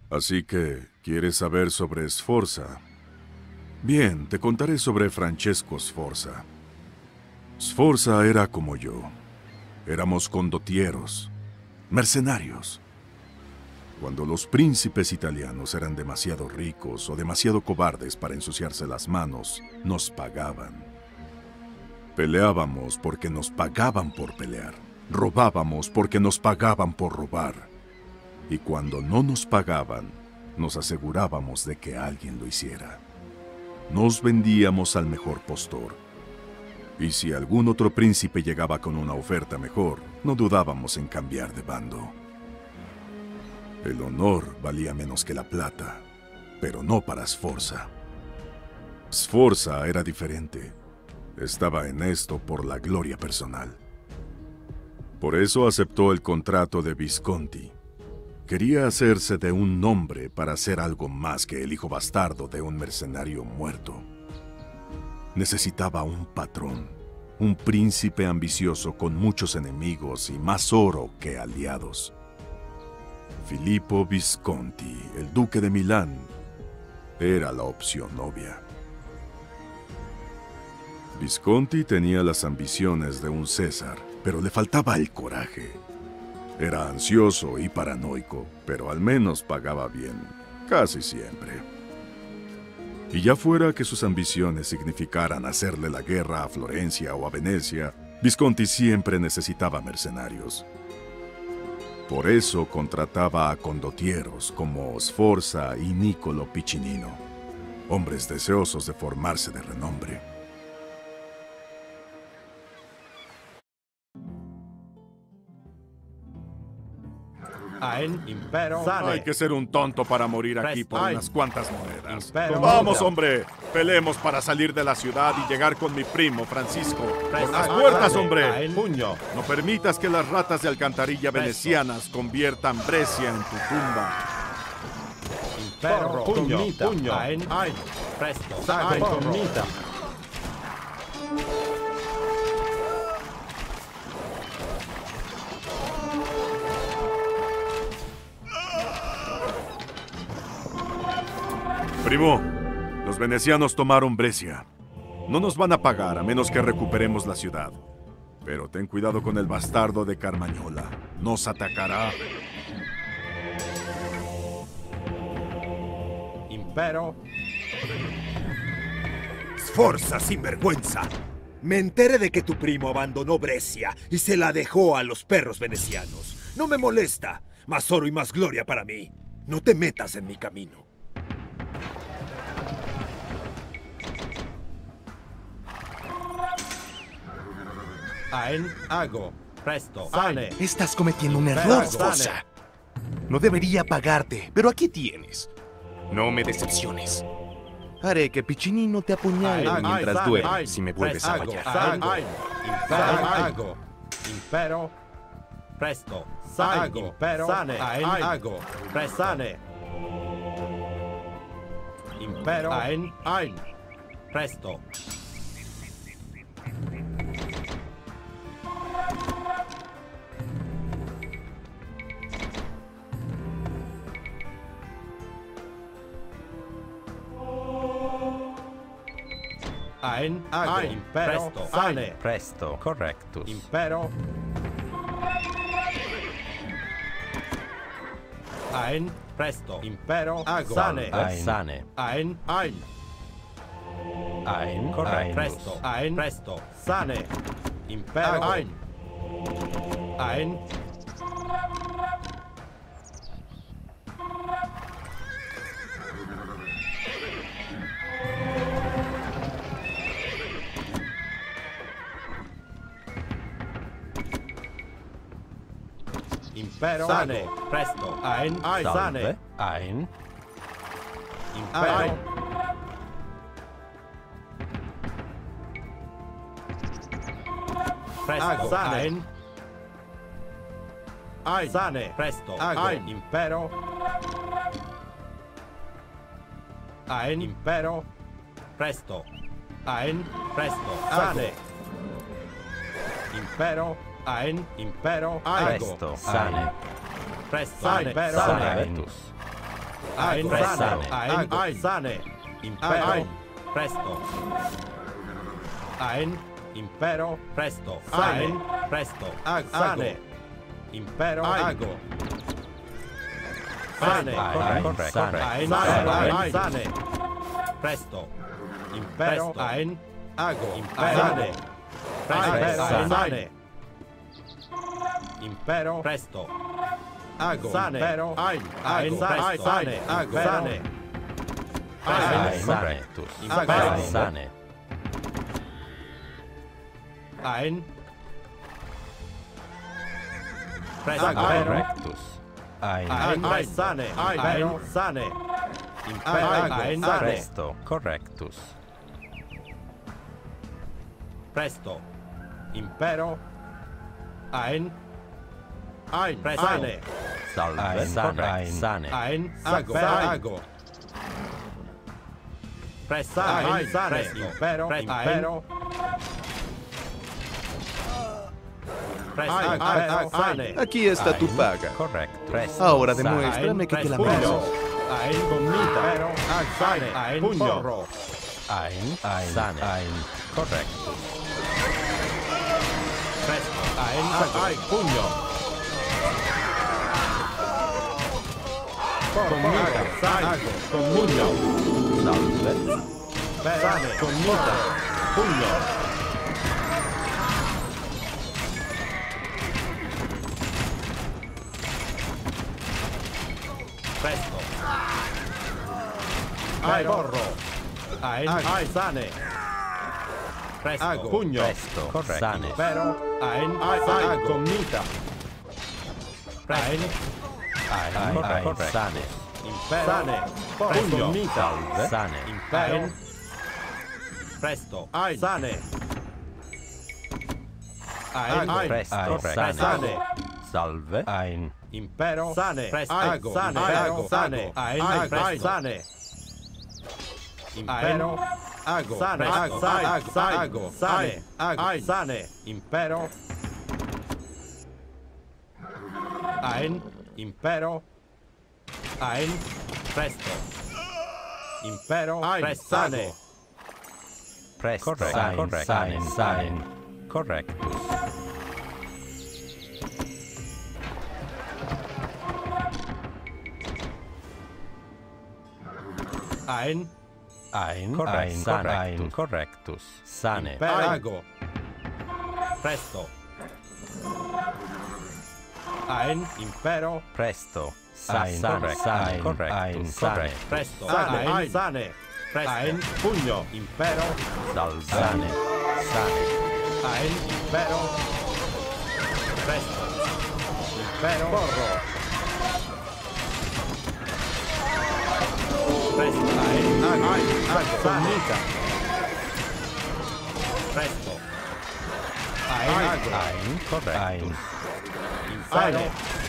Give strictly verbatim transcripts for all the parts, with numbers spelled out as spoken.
Así que, ¿quieres saber sobre Sforza? Bien, te contaré sobre Francesco Sforza. Sforza era como yo. Éramos condottieros, mercenarios. Cuando los príncipes italianos eran demasiado ricos o demasiado cobardes para ensuciarse las manos, nos pagaban. Peleábamos porque nos pagaban por pelear. Robábamos porque nos pagaban por robar. Y cuando no nos pagaban, nos asegurábamos de que alguien lo hiciera. Nos vendíamos al mejor postor. Y si algún otro príncipe llegaba con una oferta mejor, no dudábamos en cambiar de bando. El honor valía menos que la plata, pero no para Sforza. Sforza era diferente. Estaba en esto por la gloria personal. Por eso aceptó el contrato de Visconti. Quería hacerse de un nombre para ser algo más que el hijo bastardo de un mercenario muerto. Necesitaba un patrón, un príncipe ambicioso con muchos enemigos y más oro que aliados. Filippo Visconti, el duque de Milán, era la opción obvia. Visconti tenía las ambiciones de un César, pero le faltaba el coraje. Era ansioso y paranoico, pero al menos pagaba bien, casi siempre. Y ya fuera que sus ambiciones significaran hacerle la guerra a Florencia o a Venecia, Visconti siempre necesitaba mercenarios. Por eso contrataba a condottieros como Sforza y Niccolo Piccinino, hombres deseosos de formarse de renombre. Ein impero sane. Hay que ser un tonto para morir aquí por Ein. unas cuantas monedas. Impero Vamos, mundo. hombre. Peleemos para salir de la ciudad y llegar con mi primo, Francisco. Por las Ein. puertas, Ein. hombre. Ein. Puño. No permitas que las ratas de alcantarilla venecianas conviertan Brescia en tu tumba. Impero Puño, puño. puño. Ein. Ein. Presto. Sacro Ein. Comita. Primo, los venecianos tomaron Brescia. No nos van a pagar a menos que recuperemos la ciudad. Pero ten cuidado con el bastardo de Carmagnola. Nos atacará. Impero. Sforza, sinvergüenza. Me enteré de que tu primo abandonó Brescia y se la dejó a los perros venecianos. No me molesta. Más oro y más gloria para mí. No te metas en mi camino. Ein. Hago. Presto. Sane. Estás cometiendo un Impero error, sane. Sforza. No debería pagarte, pero aquí tienes. No me decepciones. Haré que Piccinino te apuñale Ein. mientras Ein. duermes Ein. si me vuelves a Presto. fallar. Hago. Ein. Impero. Hago. Impero. Presto. Sane. Impero. Sane. Ein. Hago. Presane. Impero. Ein. Ein. Presto. Ein. Hago. Impero. Presto. Sane. Presto. Correctus. Impero. Ein. Presto. Impero. Hago. Sane. Ein. Sane. Ein. Ein. Ein. Correcto. Einus. Presto. Ein. Presto. Sane. Impero. Ein. Ein. Impero. Sane. Presto. Ein. Ein. Salve. Sane. Ein. Impero. Presto. Sane. Ein. Ein. Sane. Presto. Ein. Impero. Ein. Impero. Presto. Ein. Presto. Sane. Impero. Ein. Impero. Hago. Presto. Sane. Presto. Sane. Impero. Sane. Sane. Vetus. Ein, presto. sane, ein, Ein, sane, impero, Ein. presto. Ein, impero, presto, Ein. ein, presto, Ag- sane, ago. impero, Ein. ago. Sane, Ein, corretto, sane. ein, Sane, ein, ein. sane, presto, impero, ein, Ago. impero, Sane. presto, Ein, ein, sane. sane, impero, presto, Ago. sane, Impero. Ein. ein, Ago. sane, sane, Ago. sane, Ein. correctus, Impero. impero, Sane. ein, presto, Ago. correctus, Ein. ein, Ein. sane, Ein. ein, sane, impero, Ago. ein, Sane. presto, correctus, presto, impero, ein, Ein. presto, sane, Salve. ein, Sane. sane, ein, Ago. sane, Ago. presto, Ein, ein, sane, presto, impero, impero, presto, Ein, impero, ein, sane, Aquí está tu paga. correcto, presto, Ahora sane, demuéstrame que te la presto, mereces. ein, gomita, pero, sane, ein, puño. porro, ein, ein, sane, ein, correcto, presto, ein, Ein. Puño. gomita, sane, Puño. salve, sane, gomita, Puño. presto, Ein. porro, ein, Ein. sane, presto, Ago. Puño. presto, corretto, Sane. pero, ein, Ein. sane, Ago. gomita, ein, ein, corretto, sane, impero, sane, presto, Puño. gomita, sane, impero, presto, Ein. sane, ein, Ein. presto, Ein. sane, salve, ein, impero, sane, presto, Ago. sane, Ago. pero, sane, Ago. ein, Ago. presto, sane, impero, Ago. sane, Ago. sane, Ago. sane, Ago. sane, Ago. ein, sane, impero, ein, impero, ein, presto, impero, Ein. presto, sane, presto, Corretto, sane, corretto, sane, sane. sane, correctus, ein, ein, Correct, ein, correctus. ein, correctus, sane, Ago. presto, ein, impero, presto, sane, Sane, sane, correctus, ein, sane, correctus. presto, Sane, ein, ein. sane, presto, ein, Puño. impero, salve, sane, sane, ein, impero, presto, impero, porro, presto, ein, Ein. ein, Ago. sanita, presto, ein, Ago. ein, correctus, impero,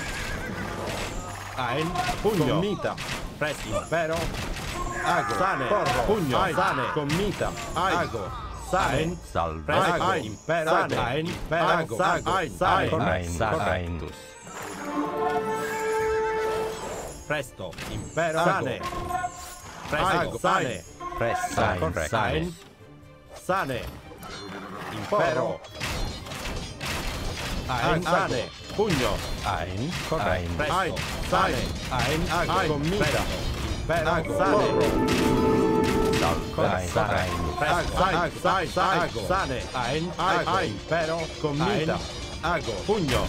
ein, Puño. gomita, presto, impero, Ago. sane, Porro. puño, Ein. sane, gomita, Ago. sane, salve, Ago. ein, impero, Sane. ein, impero, Ago. sane, Ago. ein, Ein. ein, Correcto. correctus, presto, impero, Ago. sane, presto, Ago. sane, presto, Ein. correcto, ein, sane, impero, ein, Ago. sane, Puño. ein, correcto, presto, Ein. sane, ein, Ago. gomita, impero, Ago. sane, Porro. salve, sane, presto, Ago. ein, Ein. sane, Ago. sane, ein, Ago. ein, impero, gomita, Ago. Puño.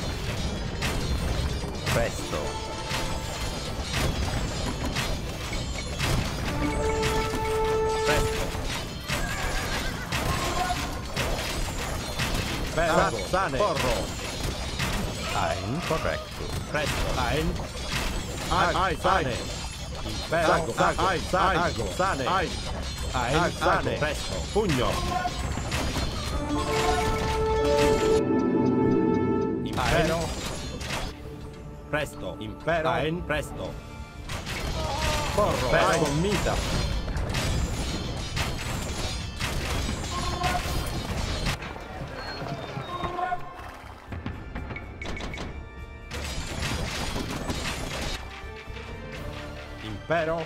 presto, presto, impero, Ago. sane, Porro. ein, correcto, presto, ein, Ein. ein, sane, impero, Ago. ago, Ein. sane, Ago. sane, Ein. ein, Ago. sane, presto, Puño. impero, presto, impero, ein, presto, Porro. presto, Ein. gomita, impero.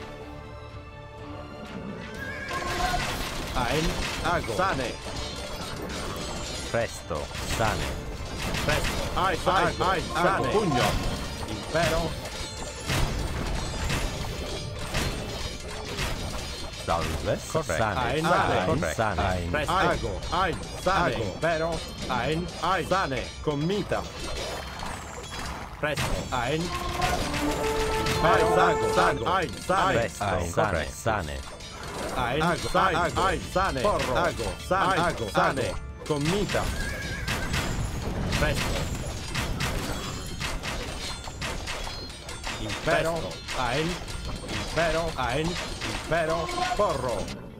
Ein, ago, sane. Presto, sane. Presto, ai, ai, ai, sane. Pugno, impero. Salve, corretto. Ein, sane, sane. Presto, ago, ein, sane. Impero, ein, ai, sane. Commita. Presto, ein. Impero, sago, sago, ein, sane. Presto, sane, sane. Ein, ago, sai, ago, ein, sane, porro, ago, sane, ago, sane, commita. Presto. Impero, ein, impero, ein, impero, porro.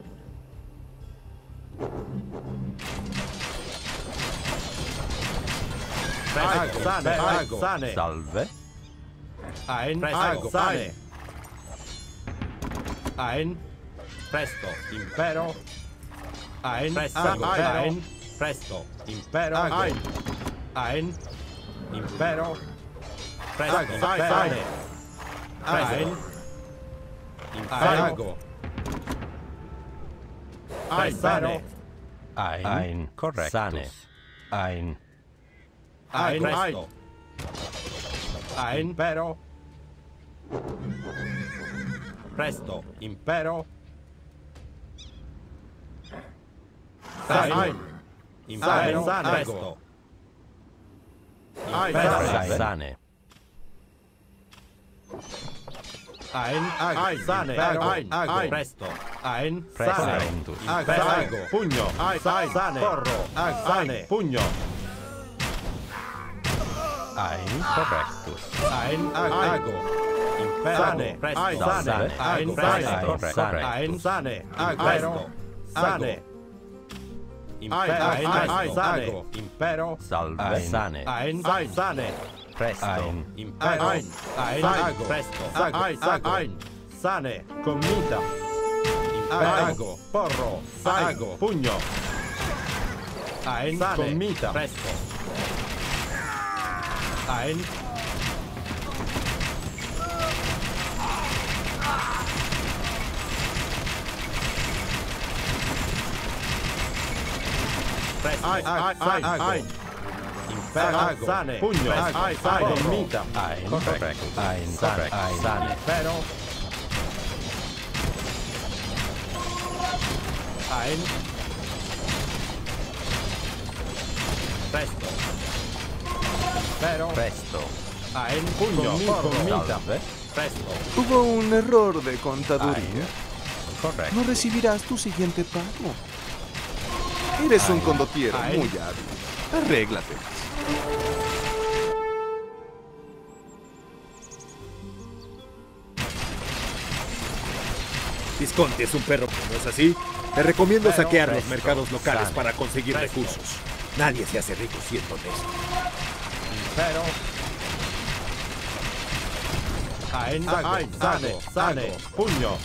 Presto, sane, ago, sane. Salve. Ein, ago, sane. Ein, presto, impero. Ein, presto, ein, presto, impero. Ein, ein, impero. Presto, impero. Ein, impero. Ein, sane. Ein, correcto. Sane. Ein, ein, presto. Ein, impero. Presto, impero. Ein, impero, sane, presto. Impero, sane. Ein, ein, sane, ein, ein, presto. Ein, sane, impero, pugno, ein, sane, porro, sane, pugno. Ein, correctus. Ein, ago. Impero, sane, presto, sane, ein, presto, sane, ein, sane, impero, sane. Impero, ein, sane, impero, salve, sane, ein, sane, presto, impero, ein, ein, presto, ein, ein, sane, commita, impero, porro, sago, pugno, ein, commita, presto, ein, presto, ein, ein, ein, impero, sane, pugno, ein, sane, commita, ein, corretto, ein, sane, sane, impero, ein, presto, impero, presto, ein, pugno, commita, presto. Hubo un error de contaduría. Correcto. No recibirás tu siguiente pago. Eres un condottiero ay. muy hábil. Arréglate. Visconti es un perro, ¿no es así? Te recomiendo Pero saquear los presto, mercados locales sane, para conseguir presto. recursos. Nadie se hace rico siendo honesto. Impero. Ein, ein, sane, sane, pugno.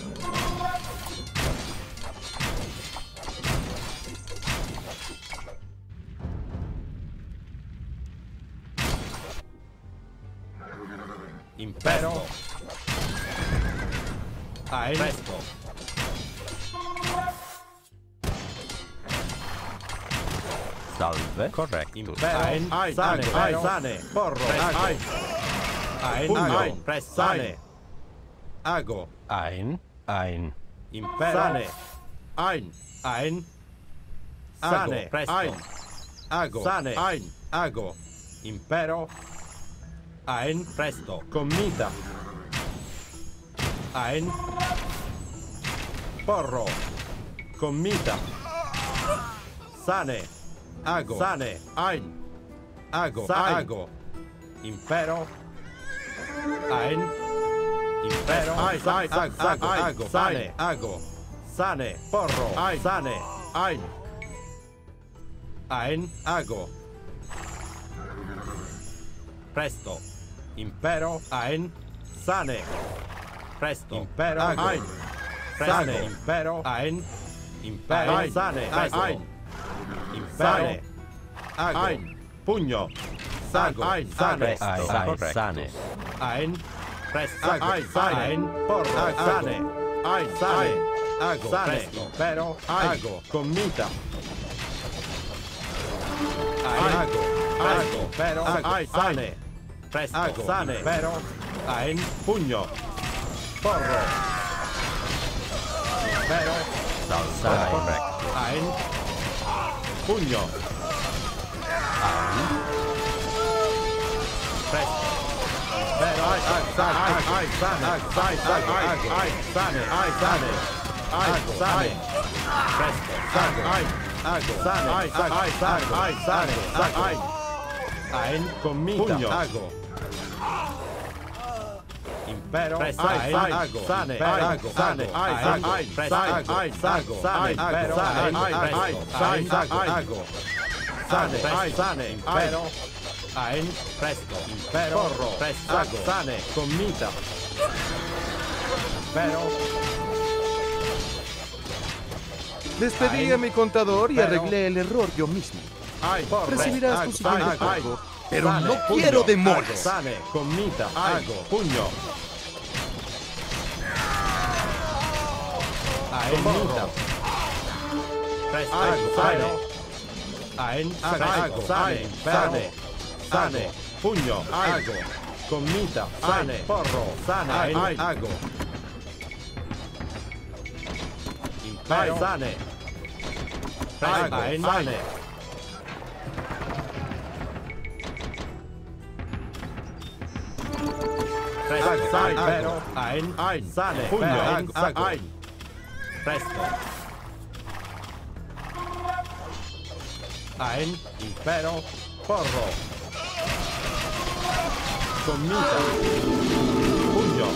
Impero. Ein, presto. Salve. Corretto. Impero. Ein, ein, sane, ein, sane, porro. Ein, ein, pugno. Presto. Sane. Ago. Ein, ein. Impero. Sane. Ein, ein. Sane. Presto. Ein. Ago. Sane. Ein. Ago. Impero. Ein. Presto. Commita. Ein. Porro. Commita. Sane. Ago. Sane. Ein. Ago. Sane. Ago. Impero. Ein. Impero. Ein. Ago. Ago. Sane. Ago. Sane. Porro. Ein. Sane. Ein. Ein. Ago. Presto. Impero. Ein. Sane. Presto. Impero. Ago. Ein. Sane. Impero. Ein. Impero. Ein. Sane. Ein. Impero. Ago. Ein. Pugno. Sago. Ein. Sane. Ein. Sane. Ein. Presto. Ai, sane. Porro. Sane. Ai, sane. Ago. Sane. Impero. Ago. Commita. Ago. Ago. Pero. Ai, sane. Presto. Ago. Sane. Pero. Ain. Pugno. Porro. Pero. Sane. Ain. Pugno. Ain. Presto. Pero. Ai, sane. Ai, sane. Ai, sane. Ai, sane. Ai, sane. Ai, sane. Presto. Sane. Ai. Ago. Sane. Ai, sane. Ai, sane. Ai, sane. Ai. Ain. Commita. Pugno. Ago. Impero. Ai, ago. Sane. Ago. Sane. Ai, ai, presto. Ai, ago. Sane. Impero. Ai, ai, ai, ago. Sane. Ai, sane. Impero. Ain. Presto. Impero. Porro. Presto. Ago. Sane. Commita. Impero. Despedí a mi contador y arreglé el error yo mismo. Ai, porro. Recibirás tu siguiente Ago. pago, pero Sane. no Pugno. quiero demores. Ago. Sane. Commita. Ago. Pugno. Ain. Commita. Presto. Ago. Sane. Ain. Ago. Sane. Sane. Sane. Pugno. Ago. Commita. Sane. Porro. Sane. Ain. Ago. Impero. Sane. Presto. Ain. Sane. Presto. Sane. Pero. Ain. Ain. Sane. Pugno. Ago. Ain. Presto. Ain. Impero. Porro. Commita. Pugno.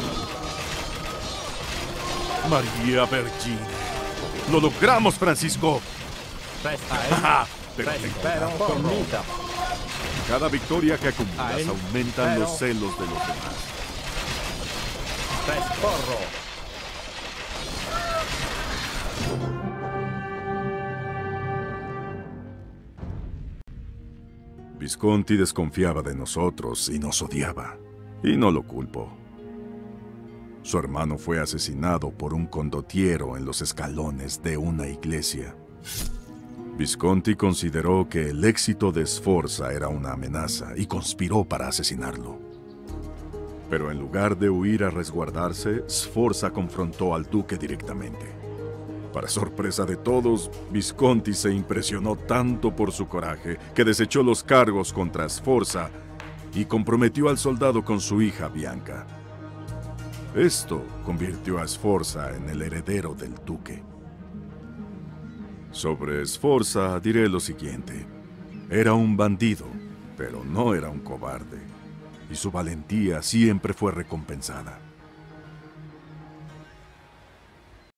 María Virgin. ¡Lo logramos, Francisco! Presto. ¡Ja! Ain. Perfecto. Impero. Commita. Cada victoria que acumulas Ain. aumentan Pero. los celos de los demás. Presto. Porro. Visconti desconfiaba de nosotros y nos odiaba. Y no lo culpo. Su hermano fue asesinado por un condottiero en los escalones de una iglesia. Visconti consideró que el éxito de Sforza era una amenaza y conspiró para asesinarlo. Pero en lugar de huir a resguardarse, Sforza confrontó al duque directamente. Para sorpresa de todos, Visconti se impresionó tanto por su coraje que desechó los cargos contra Sforza y comprometió al soldado con su hija Bianca. Esto convirtió a Sforza en el heredero del duque. Sobre Sforza diré lo siguiente. Era un bandido, pero no era un cobarde, y su valentía siempre fue recompensada.